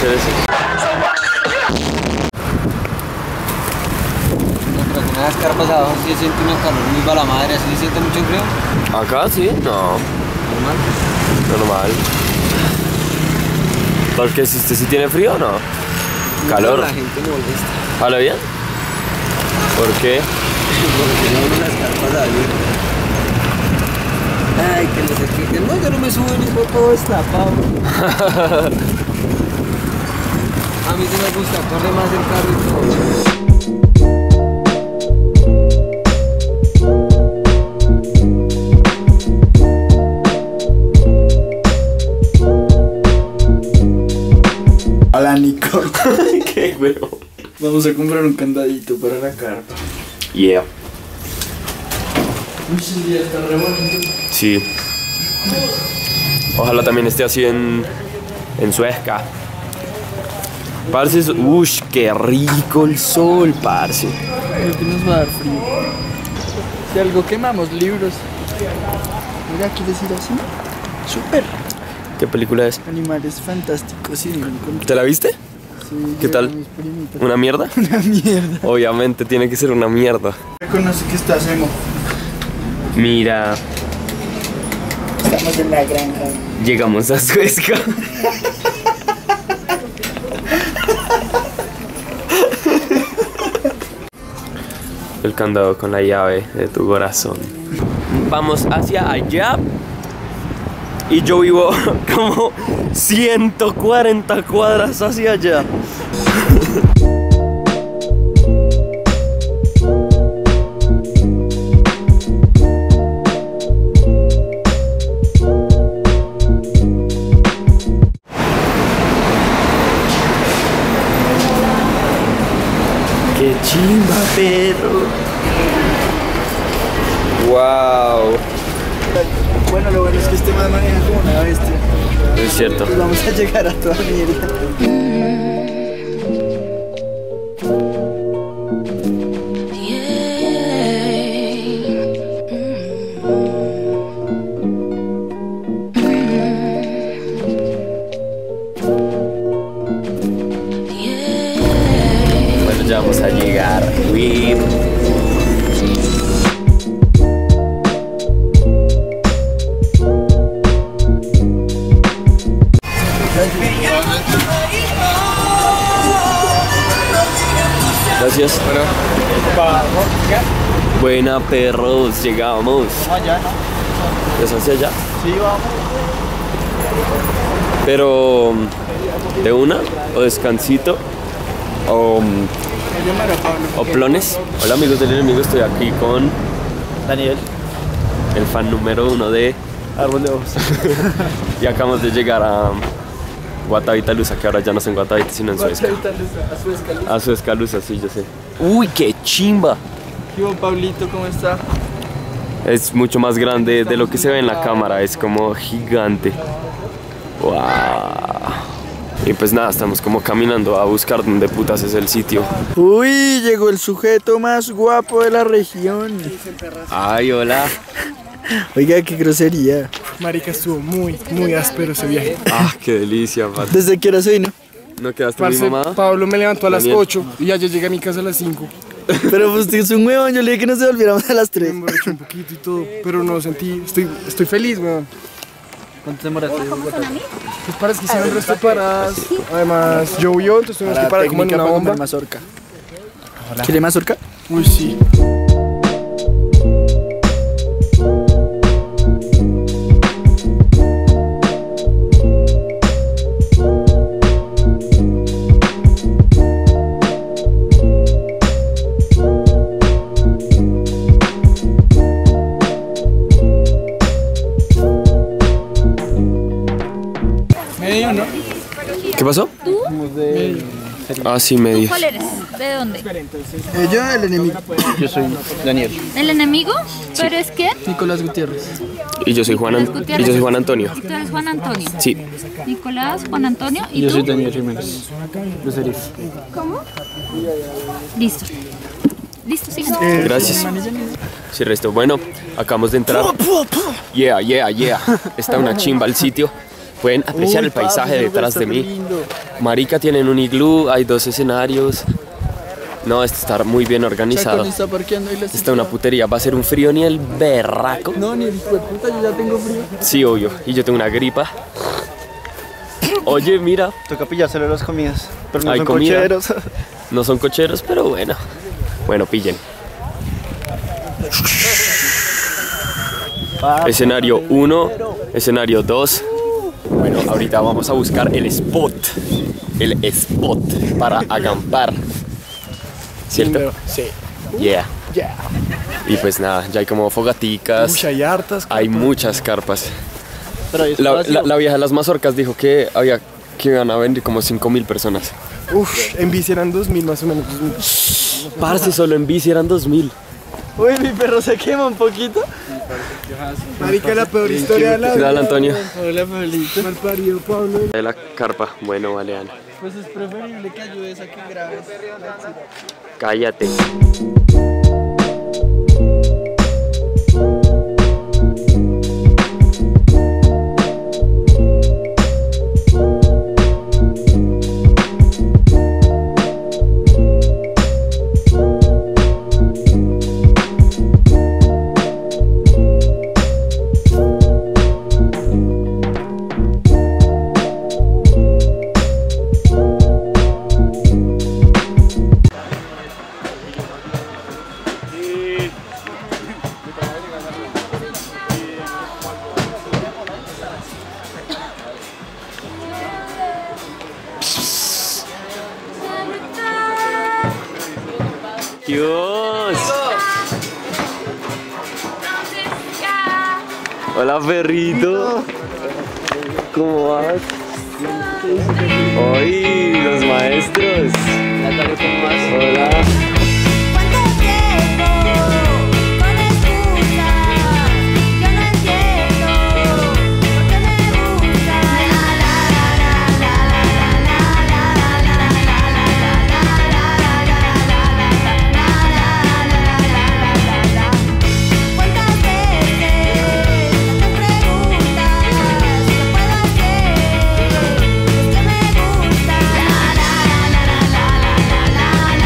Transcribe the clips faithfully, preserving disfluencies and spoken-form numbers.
hacer eso. En las carpas abajo sí se siente una calor muy bala madre, ¿así se siente mucho frío? ¿Acá sí? No. Normal. Normal. Porque si usted sí tiene frío o no. Calor. La gente molesta. ¿Habla bien? ¿Por qué? Porque no uno las carpas abiertas. Ay, que no sé qué. No, yo no me subo ni todo destapado. A mí sí me gusta, corre más el carro y todo. Hola, Nico. ¿Qué, huevo? Vamos a comprar un candadito para la carpa. Yeah. Uy, sí, ya está re bonito. Sí. Ojalá también esté así en, en Suezca. Parce, es- ush, qué rico el sol, parce. Creo que nos va a dar frío. Si algo quemamos, libros. Mira, ¿quieres ir así? Súper. ¿Qué película es? Animales fantásticos, sí. ¿Te la viste? Sí, ¿Qué tal? mis primitas. ¿Una mierda? Una mierda. Obviamente tiene que ser una mierda. Reconoce que estás emo. Mira, Estamos en la granja. llegamos a Suezca. El candado con la llave de tu corazón. Vamos hacia allá. Y yo vivo como ciento cuarenta cuadras hacia allá. ¡Qué chimba, perro! ¡Wow! Bueno, lo bueno es que este man maneja como una bestia. Es cierto. Pues vamos a llegar a toda mierda. Bueno, ya vamos a llegar. Uy. Gracias. Bueno. Buena, perros, llegamos. Allá, ¿no? ¿Es hacia allá? Sí, vamos. Pero, ¿de una? ¿O descansito? ¿O, Yo me era Pablo. o plones? Hola amigos del enemigo, estoy aquí con Daniel. el fan número uno de Árbol de ojos. y acabamos de llegar a Guatavitalusa, que ahora ya no es en Guatavita, sino en Suezca. A su escalera. A Suezcalusa, sí, yo sé. ¡Uy, qué chimba! ¿Qué hubo, Pablito? ¿Cómo está? Es mucho más grande de lo que se ve en la cámara, es como gigante. ¡Wow! Y pues nada, estamos como caminando a buscar dónde putas es el sitio. Uy, llegó el sujeto más guapo de la región. ¡Ay, hola! Oiga, qué grosería. Marica, estuvo muy, muy áspero ese viaje. ¡Ah, qué delicia, Pat! ¿Desde qué hora se vino? ¿No quedaste muy Parce, mamada? Pablo me levantó a las Daniel. ocho y ya yo llegué a mi casa a las cinco. Pero pues usted es un huevón, yo le dije que nos devolviéramos a las Me tres. emborraché un poquito y todo, pero no sentí, estoy, estoy feliz, weón. ¿Cuánto demoraste? Pues parece que hicieron el resto de paradas. Además, llovió, entonces tuvimos que parar como en una bomba. mazorca. ¿Quiere mazorca? Uy, sí. Medio, ¿no? ¿Qué pasó? Ah, sí, medio. ¿Cuál eres? ¿De dónde? Eh, yo, el enemigo. Yo soy Daniel. ¿El enemigo? ¿Pero es qué? Nicolás Gutiérrez. Y yo soy Juan, An- Nicolás y Gutiérrez. yo soy Juan Antonio. Y tú eres Juan Antonio. Sí. Nicolás, Juan Antonio. ¿Y Yo tú? soy Daniel Jiménez. Yo soy Liz. Listo. Listo, sí. Gracias. Sí, resto. Bueno, acabamos de entrar. Yeah, yeah, yeah. Está una chimba el sitio. Pueden apreciar Uy, el paisaje parce, detrás está de mí. lindo. Marica, tienen un iglú, hay dos escenarios. No, esto está muy bien organizado. Chacón está parqueando y les Está una putería, va a ser un frío ni el berraco. No, ni el hijo de puta, yo ya tengo frío. Sí, obvio, y yo tengo una gripa. Oye, mira, Toca pillárselo las comidas. Pero no Hay son comida. cocheros. no son cocheros, pero bueno. Bueno, pillen. Escenario uno, escenario dos. Bueno, ahorita vamos a buscar el spot. El spot para acampar. ¿Cierto? Sí. Yeah. Ya. Y pues nada, ya hay como fogaticas. Uy, hay hartas. Hay muchas carpas. Pero hay La, espacio. la- la vieja de las mazorcas dijo que había que iban a venir como cinco mil personas. Uf, en bici eran dos mil más o menos. dos mil. Parce, solo en bici eran dos mil. Uy, mi perro se quema un poquito. Marica, la peor historia de la ¿Qué tal, Antonio? Hola, Pablito. Mal parido, Pablo. De la carpa. Bueno, vale, Ana. Pues es preferible que ayudes a que grabes. Cállate. Dios. Hola, perrito. ¿Cómo vas? Hoy los maestros. Hola. ¿Cuánto tiempo con excusas? Yo no entiendo por qué me gusta. La la la la la la la la ¿cuántas veces te preguntas qué puedo hacer? Es que me gusta. La la la la la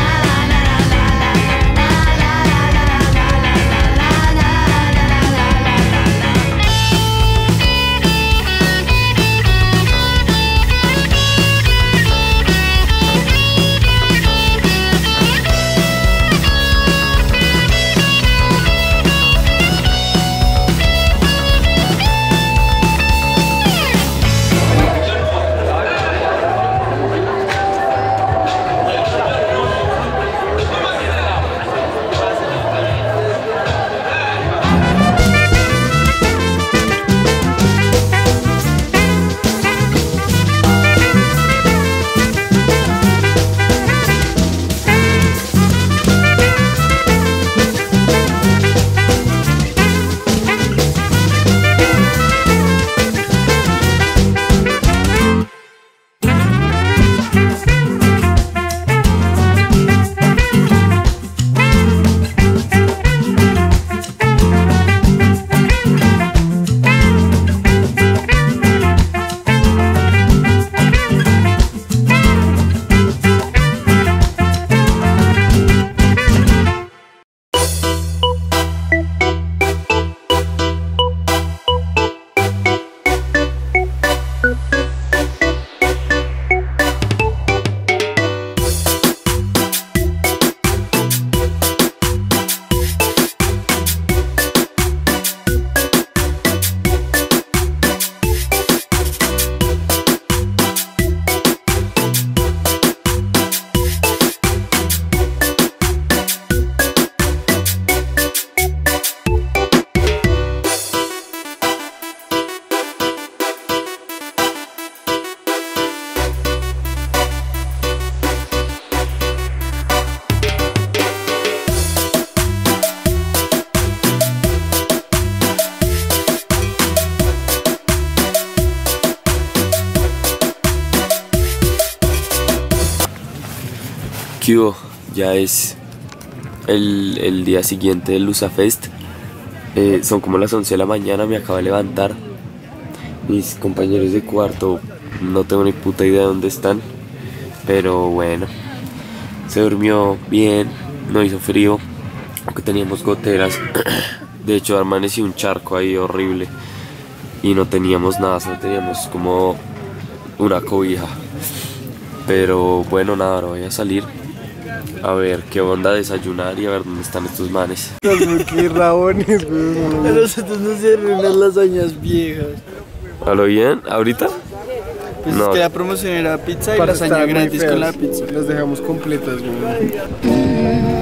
¿Qué hubo? Ya es el, el día siguiente del Lusa Fest. Eh, son como las once de la mañana, me acabo de levantar. Mis compañeros de cuarto no tengo ni puta idea de dónde están. Pero bueno, se durmió bien, no hizo frío, aunque teníamos goteras. De hecho amaneció un charco ahí horrible y no teníamos nada, solo teníamos como una cobija. Pero bueno, nada, ahora voy a salir a ver qué onda, desayunar y a ver dónde están estos manes. Qué rabones, weón. A nosotros nos dieron unas lasañas viejas. ¿A lo bien? ¿Ahorita? Pues No. es que la promoción era pizza y Para lasaña estar muy gratis con la feos. pizza. Las dejamos completas, weón.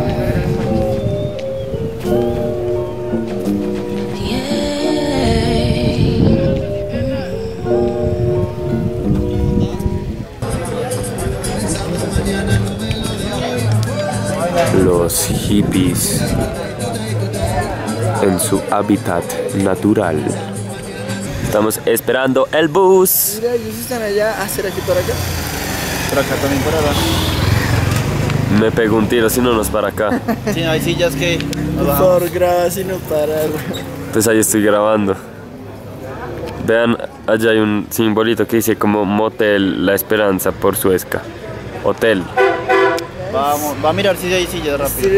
Los hippies en su hábitat natural. Estamos esperando el bus. Mira, ellos están allá. Ah, ¿será que por acá? Por acá también, por acá. Me pegó un tiro si no nos para acá. Sí, no hay sillas que... Por favor, graba si no para. Pues ahí estoy grabando. Vean, allá hay un simbolito que dice como Motel La Esperanza por Suezca. Hotel. Vamos, va a mirar si hay sillas rápido.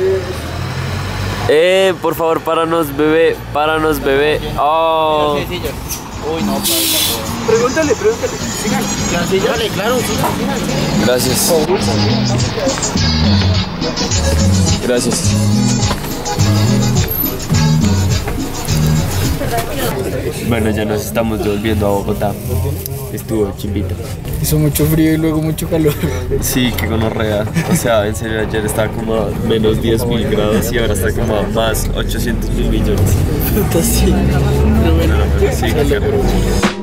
Eh, por favor, páranos, bebé. Páranos, bebé. Oh. Sí hay sillas. Uy, no, para. Pregúntale, pregúntale. ¿Quedan sillas? Dale, claro, sillas. Gracias. Gracias. Bueno, ya nos estamos devolviendo a Bogotá. Estuvo chimbita. Hizo mucho frío y luego mucho calor. Sí, que gonorrea. O sea, en serio, ayer estaba como a menos diez mil grados y ahora está como a más ochocientos mil millones. Puta, sí. Sí, qué horror.